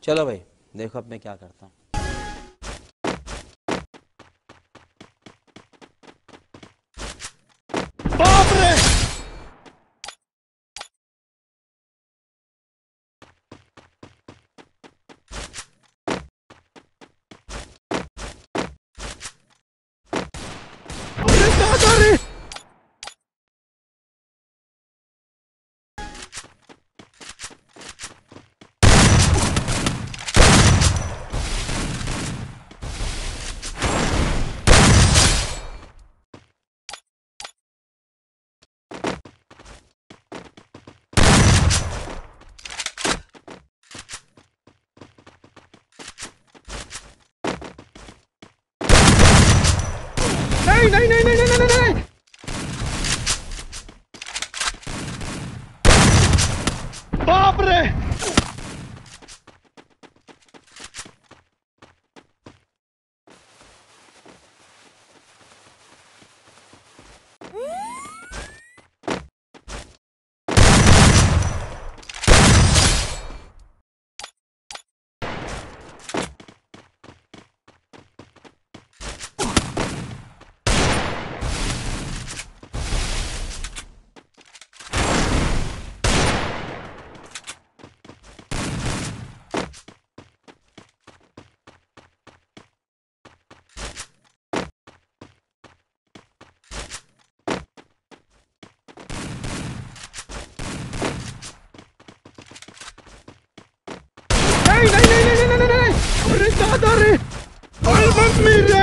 चलो भाई देखो अब मैं क्या करता हूँ। बाप रे! अरे दादा रे! नहीं नहीं नहीं नहीं नहीं नहीं नहीं! बाप रे! नहीं नहीं नहीं नहीं नहीं नहीं! अरे दादा रे! अरे मम्मी रे!